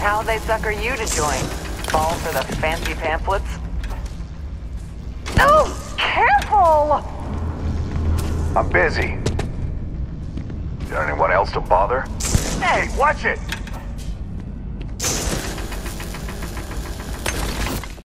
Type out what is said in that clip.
How'd they sucker you to join? Fall for the fancy pamphlets? Oh, careful! I'm busy. Got anyone else to bother? Hey, watch it!